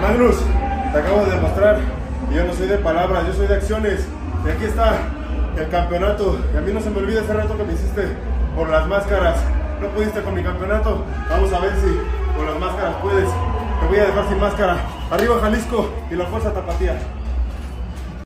Magnus, te acabo de demostrar que yo no soy de palabras, yo soy de acciones. Y aquí está el campeonato. Y a mí no se me olvida ese reto que me hiciste por las máscaras. No pudiste con mi campeonato. Vamos a ver si con las máscaras puedes. Te voy a dejar sin máscara. Arriba Jalisco y la fuerza tapatía.